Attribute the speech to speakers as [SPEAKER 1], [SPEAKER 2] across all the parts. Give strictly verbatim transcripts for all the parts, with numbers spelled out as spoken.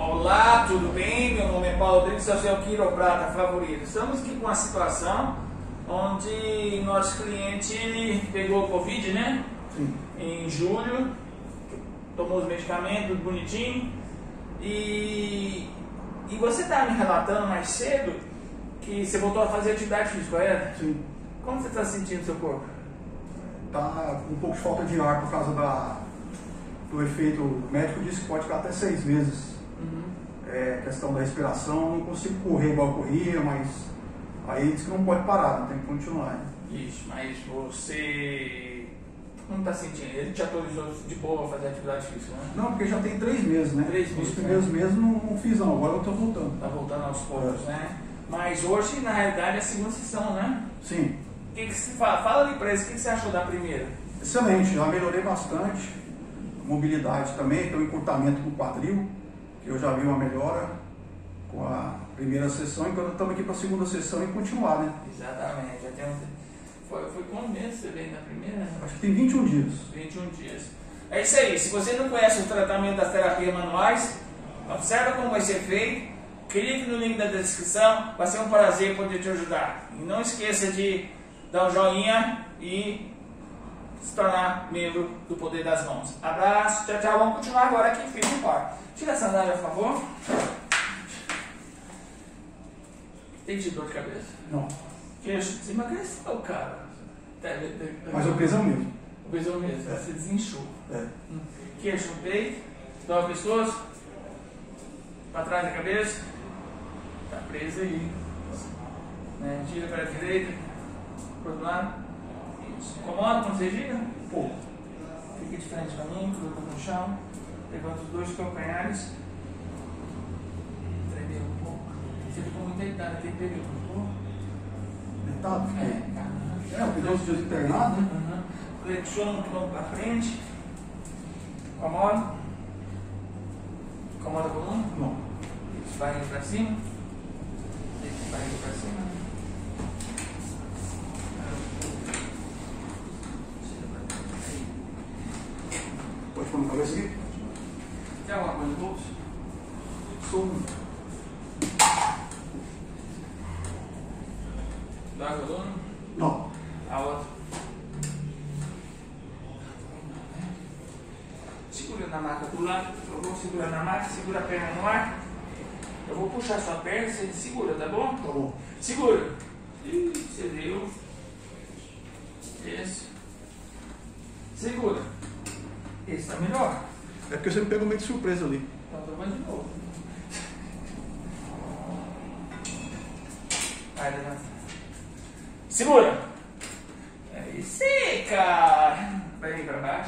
[SPEAKER 1] Olá, tudo bem? Meu nome é Paulo Rodrigues, sou seu quiroprata favorito. Estamos aqui com uma situação onde nosso cliente pegou o Covid, né?
[SPEAKER 2] Sim.
[SPEAKER 1] Em julho, tomou os medicamentos, tudo bonitinho. E, e você estava me relatando mais cedo que você voltou a fazer atividade física, correto?
[SPEAKER 2] Sim.
[SPEAKER 1] Como você está sentindo o seu corpo?
[SPEAKER 2] Tá com um pouco de falta de ar por causa da, do efeito. O médico disse que pode ficar até seis meses.
[SPEAKER 1] Uhum. É,
[SPEAKER 2] questão da respiração, não consigo correr igual eu corria, mas aí diz que não pode parar, né? Tem que continuar. Né?
[SPEAKER 1] Isso, mas você não está sentindo? Ele te autorizou de boa a fazer atividade física, né?
[SPEAKER 2] Não, porque já tem três meses, né?
[SPEAKER 1] Três
[SPEAKER 2] Nos
[SPEAKER 1] meses,
[SPEAKER 2] primeiros
[SPEAKER 1] né?
[SPEAKER 2] meses não, não fiz não, agora eu estou voltando.
[SPEAKER 1] Tá voltando aos poucos,
[SPEAKER 2] É.
[SPEAKER 1] né? Mas hoje, na realidade, é a segunda sessão, né?
[SPEAKER 2] Sim.
[SPEAKER 1] O que, que você fala? Fala ali pra eles, o que, que você achou da primeira?
[SPEAKER 2] Excelente, já melhorei bastante. Mobilidade também, tem um encurtamento do quadril, que eu já vi uma melhora com a primeira sessão, e quando estamos aqui para a segunda sessão e continuar, né?
[SPEAKER 1] Exatamente, já tem um... Foi, foi quantos meses você veio na primeira?
[SPEAKER 2] Acho que tem vinte e um dias.
[SPEAKER 1] vinte e um dias. É isso aí, se você não conhece o tratamento das terapias manuais, observa como vai ser feito, clique no link da descrição, vai ser um prazer poder te ajudar. E não esqueça de dar um joinha e se tornar membro do Poder das Mãos. Abraço, tchau, tchau. Vamos continuar agora aqui firme e forte. Tira a sandália, por favor. Tem de dor de cabeça?
[SPEAKER 2] Não.
[SPEAKER 1] Queixo, você emagreceu, cara.
[SPEAKER 2] Mas o peso é o mesmo.
[SPEAKER 1] O peso é o mesmo,
[SPEAKER 2] É.
[SPEAKER 1] você desinchou.
[SPEAKER 2] É.
[SPEAKER 1] Queixo no peito, dobra o pescoço, para trás da cabeça, tá preso aí. Né? Gira para a direita, para o outro lado. Isso. Incomoda quando você gira?
[SPEAKER 2] Pô,
[SPEAKER 1] Fica de frente para mim, coloca no chão, levanta os dois calcanhares. Tremeu um pouco. Você ficou muito deitado aquele período, não ficou?
[SPEAKER 2] deitado, fiquei.
[SPEAKER 1] É, cara.
[SPEAKER 2] É, eu fiquei uns dias internado, né?
[SPEAKER 1] Uhum. Flexiona um pouco para frente. Incomoda. Incomoda a coluna?
[SPEAKER 2] Não.
[SPEAKER 1] Isso, vai indo para cima. Isso, vai indo para cima.
[SPEAKER 2] Pode pôr na cabeça aqui?
[SPEAKER 1] Tem alguma coisa no bolso?
[SPEAKER 2] Sou.
[SPEAKER 1] Dá a coluna?
[SPEAKER 2] Não.
[SPEAKER 1] A outra. Segura na maca do lado. Eu vou segurar na maca, segura a perna no ar. Eu vou puxar sua perna, você segura, tá bom?
[SPEAKER 2] Tá bom.
[SPEAKER 1] Segura. Ih, você viu. Isso. Segura. Esse tá melhor.
[SPEAKER 2] É porque você me pegou meio de surpresa ali.
[SPEAKER 1] Então eu vou de novo. Vai, levanta. Segura. É isso aí, cara. Vai aí pra baixo.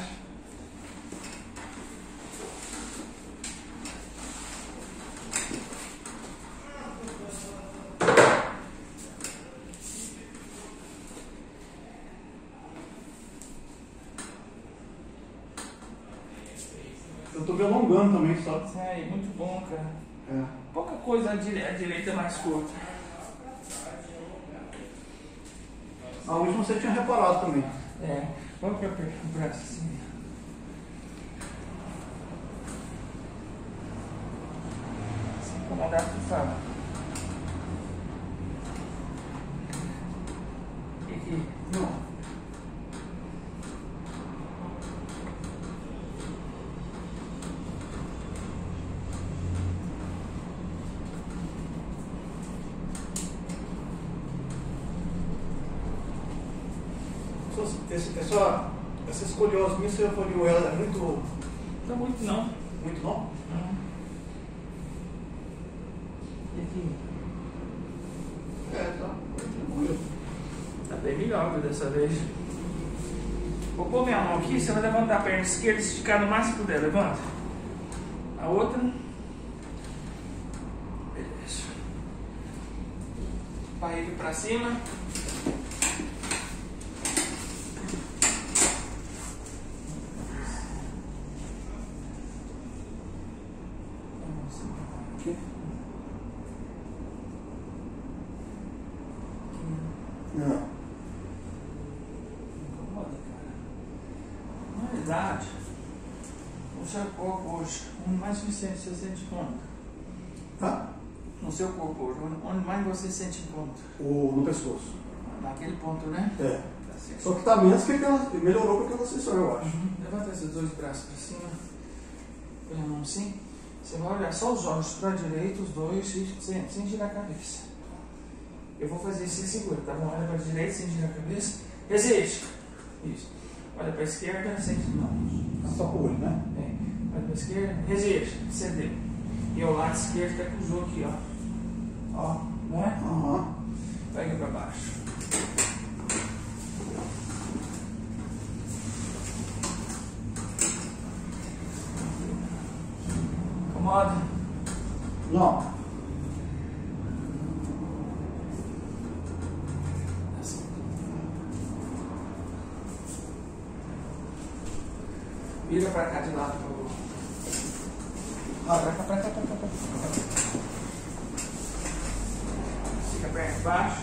[SPEAKER 2] Eu tô me alongando também, sabe?
[SPEAKER 1] Isso aí, muito bom, cara.
[SPEAKER 2] É.
[SPEAKER 1] Pouca coisa à dire- à direita é mais curta.
[SPEAKER 2] A última você tinha reparado também.
[SPEAKER 1] É. Vamos pra perna, o braço assim. Se incomodar, tu fala. E aqui?
[SPEAKER 2] Não. Esse, essa, essa escoliose minha, você avaliou ela é muito.
[SPEAKER 1] Não muito não.
[SPEAKER 2] Muito não?
[SPEAKER 1] Não. E aqui?
[SPEAKER 2] É, tá. Tranquilo.
[SPEAKER 1] Tá bem melhor viu, dessa vez. Vou pôr minha mão aqui, você vai levantar a perna esquerda e esticar no máximo que puder. Levanta. A outra. Beleza. Barriga pra cima.
[SPEAKER 2] Aqui. Não.
[SPEAKER 1] Incomoda, cara. Na verdade, o seu corpo hoje, um mais suficiente, você sente quanto?
[SPEAKER 2] Tá?
[SPEAKER 1] No seu corpo, onde mais você sente ponto?
[SPEAKER 2] O, no pescoço.
[SPEAKER 1] Naquele ponto, né?
[SPEAKER 2] É.
[SPEAKER 1] Tá certo.
[SPEAKER 2] Só que tá menos que aquela. Melhorou com aquela sessão, eu acho.
[SPEAKER 1] Uhum. Levanta esses dois braços para cima. Põe a mão assim. Você vai olhar só os olhos para a direita, os dois, sem, sem girar a cabeça. Eu vou fazer isso e segura, tá bom? Olha para a direita, sem girar a cabeça. Resiste. Isso. Olha para a esquerda, sem não.
[SPEAKER 2] Só com o olho, né?
[SPEAKER 1] É. Olha para a esquerda, resiste. Cedeu. E ao lado esquerdo até cruzou aqui, ó. Ó, né?
[SPEAKER 2] Aham.
[SPEAKER 1] Pega para baixo. Incomoda?
[SPEAKER 2] Não.
[SPEAKER 1] Assim. Vira para cá de lado, por favor. Ó, pra cá, pra cá, pra cá, pra cá. Fica a perna embaixo.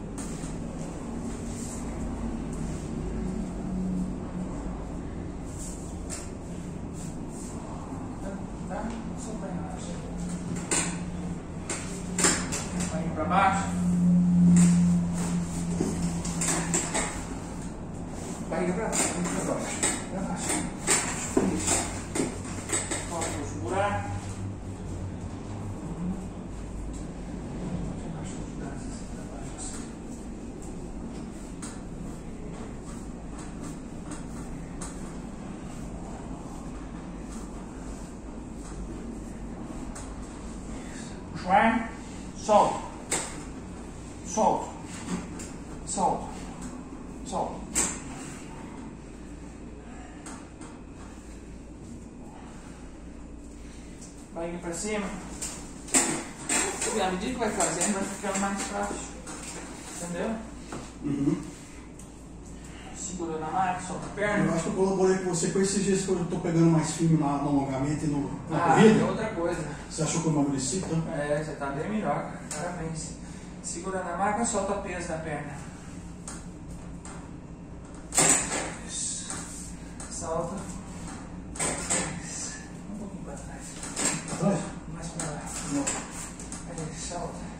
[SPEAKER 1] Tá? Tá? Só pra embaixo. Vai pra baixo. Barriga pra baixo, pra baixo. Pra baixo. Isso. Volta o buraco. Puxa o ar, solta, solta, solta, solta. Barriga para cima. À medida que vai fazendo, vai ficando mais fácil. Entendeu?
[SPEAKER 2] Uhum.
[SPEAKER 1] Segura na máquina, solta a perna.
[SPEAKER 2] Eu acho que eu colaborei com você com esses dias que eu estou pegando mais firme no alongamento e no, na
[SPEAKER 1] Ah,
[SPEAKER 2] corrida.
[SPEAKER 1] é outra coisa.
[SPEAKER 2] Você achou que eu emagreci? Então?
[SPEAKER 1] É, você tá bem melhor, cara. Parabéns. Segura na máquina, solta o peso da perna. Isso. Solta. Isso. Um pouquinho para trás.
[SPEAKER 2] Atrás?
[SPEAKER 1] Mais para lá.
[SPEAKER 2] Não.
[SPEAKER 1] Aí, solta.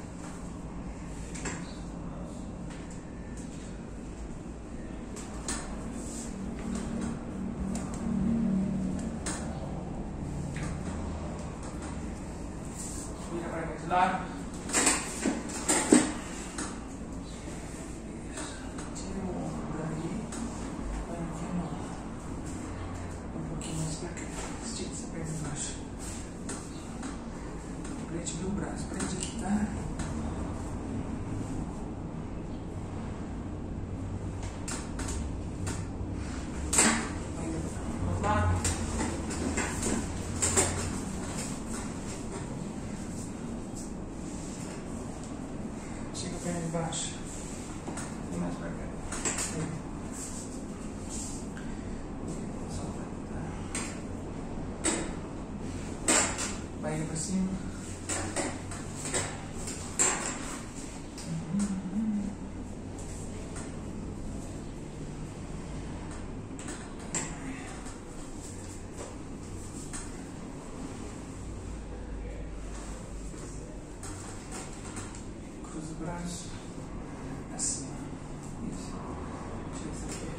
[SPEAKER 1] Vira para aquele lado. Isso. Tira o ombro dali. Põe aqui a mão. Um pouquinho mais para cá. Estica essa perna embaixo. Prende meu braço. Prende aqui, tá? Vamos lá. Chega a perna de baixo. E mais pra cá. Aí. Solta. Tá. Barriga pra cima. Cruza o braço. Assim. Isso. Tira isso aqui.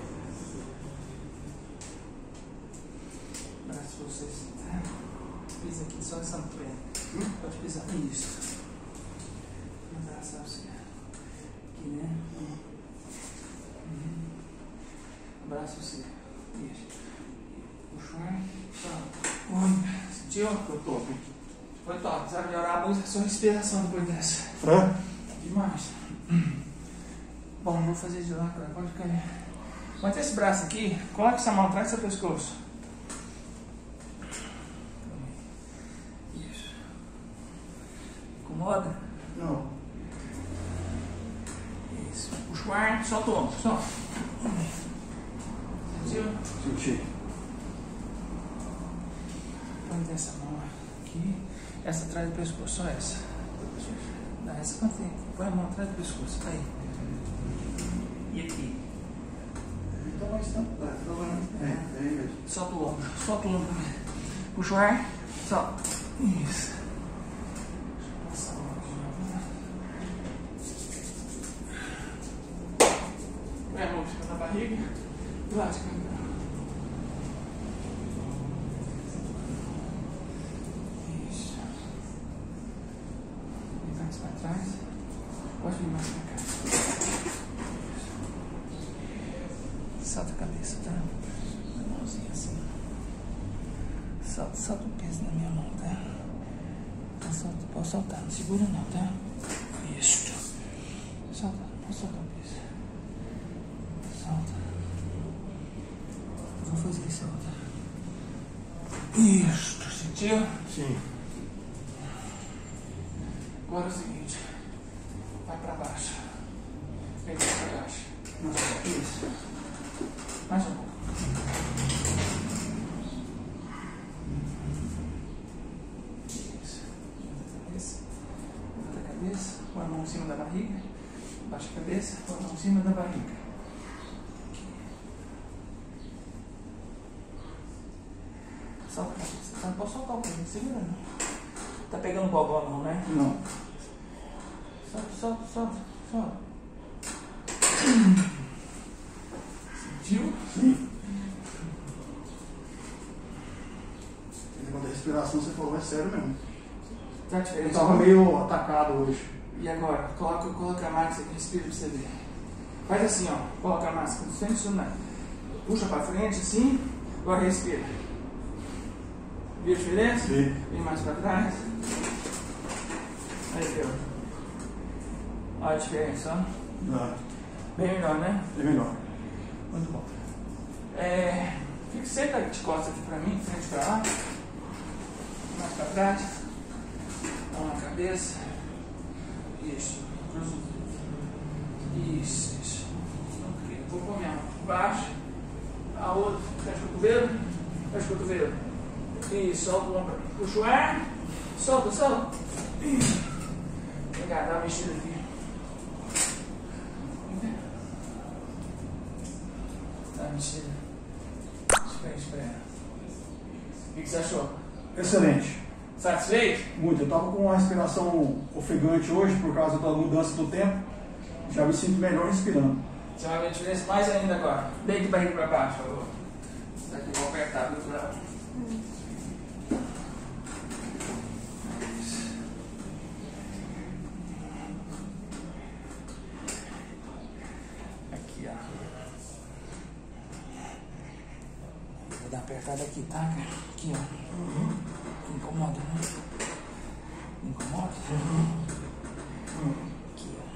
[SPEAKER 1] Braço pra vocês. Tá? Pisa aqui, só essa perna. Hum? Pode pisar. Isso. Abraçar você. Aqui, né? Uhum. Abraça você. Isso. Puxa o ar. Solta. Oi. Sentiu? Foi top. Foi top. Sabe melhorar a música? Só respiração depois dessa.
[SPEAKER 2] É?
[SPEAKER 1] Demais. Bom, vou fazer de lá, cara. Pode cair. Mantém esse braço aqui. Coloca essa mão atrás do seu pescoço. Isso. Incomoda?
[SPEAKER 2] Não.
[SPEAKER 1] Isso. Puxa o ar. Solta o ombro. Solta. Sentiu?
[SPEAKER 2] Senti.
[SPEAKER 1] Põe essa mão aqui. Essa atrás do pescoço. Só essa. Dá essa mantém. Põe a mão atrás do pescoço. Aí. E aqui.
[SPEAKER 2] Então vai estar. É, é mesmo.
[SPEAKER 1] Solta o ombro. Solta o ombro. Puxa o ar. Solta. Isso. barriga e lado de cá. Isso. E mais para trás. Pode vir mais para cá. Solta a cabeça, tá? A mãozinha assim. Solta, solta o peso na minha mão, tá? Não solta, pode soltar, não segura não, tá? Isso. Solta, pode soltar o peso. Solta. Vou fazer isso, solta. Isso, sentiu?
[SPEAKER 2] Sim.
[SPEAKER 1] Agora é o seguinte. Vai pra baixo. Vem pra baixo. Isso. Mais um pouco. Isso. Levanta a cabeça. Levanta a cabeça. Põe a mão em cima da barriga. Baixa a cabeça. Põe a mão em cima da barriga. Solta a cabeça. Não pode soltar o peso. Segura não. Tá pegando o gogó não, né?
[SPEAKER 2] Não.
[SPEAKER 1] Solta, solta, solta. Solta. Sentiu?
[SPEAKER 2] Sim. Esse negócio da respiração, você falou, é sério mesmo.
[SPEAKER 1] Tá diferente?
[SPEAKER 2] Eu tava meio atacado hoje.
[SPEAKER 1] E agora? Coloca, coloca a máscara aqui, respira pra você ver. Faz assim, ó. Coloca a máscara. Não sente isso não. Puxa pra frente, assim. Agora respira. Viu a diferença?
[SPEAKER 2] Sim.
[SPEAKER 1] Vem mais pra trás. Aí, viu? Olha a diferença, ó.
[SPEAKER 2] Não.
[SPEAKER 1] Bem melhor, né?
[SPEAKER 2] É melhor.
[SPEAKER 1] Muito bom. É, fica senta de costas aqui pra mim, frente pra lá. Mais pra trás. Mão na cabeça. Isso. Cruza os dedos. Isso, isso. Ok. Vou pôr minha mão por baixo. A outra. Fecha o cotovelo. Fecha o cotovelo. Isso. Solta o ombro. Puxa o ar. Solta, solta. Isso. Vem cá, dá uma mexida aqui. Dá uma mexida. Espera, espera. O que, que você achou?
[SPEAKER 2] Excelente.
[SPEAKER 1] Satisfeito?
[SPEAKER 2] Muito. Eu tava com uma respiração ofegante hoje por causa da mudança do tempo. Já me sinto melhor respirando.
[SPEAKER 1] Você vai ver a diferença mais ainda agora. Deita a barriga para baixo, por favor. Isso aqui, vou apertar do outro lado. Aqui, ó. Vou dar uma apertada aqui, tá, cara? Aqui, ó. Não incomoda, né? Não incomoda? Aqui, ó.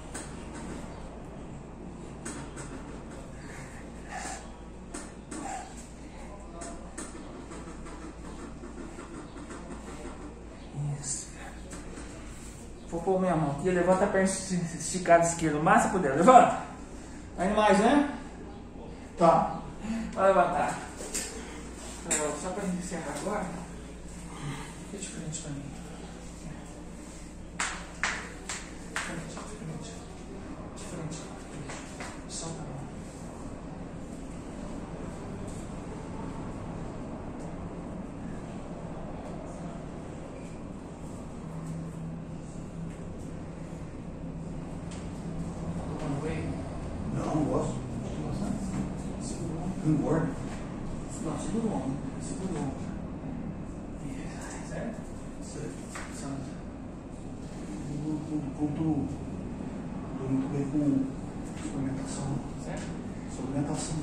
[SPEAKER 1] Isso. Vou pôr minha mão aqui, levanta a perna esticada esquerda, o máximo que puder. Levanta. Ainda mais, né?
[SPEAKER 2] Tá.
[SPEAKER 1] Vai levantar. Só pra gente encerrar agora. Fica de frente pra mim. De frente, de frente. De frente. Solta a mão. Tá tomando whey?
[SPEAKER 2] Não, não gosto.
[SPEAKER 1] Tá gostando? Segura o ombro.
[SPEAKER 2] Não engorda.
[SPEAKER 1] Não, segura o ombro. Segura o ombro. Isso. Certo?
[SPEAKER 2] Certo.
[SPEAKER 1] Solta.
[SPEAKER 2] Estou muito bem com suplementação.
[SPEAKER 1] Certo?
[SPEAKER 2] Suplementação.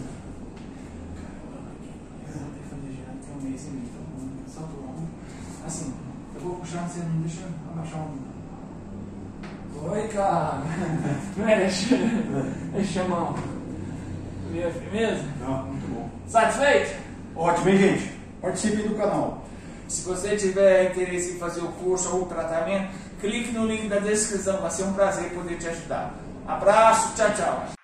[SPEAKER 1] Tem um mês e meio, todo mundo solta o ombro. Assim, eu vou puxar, você não deixa abaixar o ombro. Oi, cara! Não é deixa, deixa a mão. Viu, firmeza?
[SPEAKER 2] Não, muito bom.
[SPEAKER 1] Satisfeito?
[SPEAKER 2] Ótimo, hein, gente? Participem do canal.
[SPEAKER 1] Se você tiver interesse em fazer o curso ou o tratamento, clique no link da descrição. Vai ser um prazer poder te ajudar. Abraço, tchau, tchau.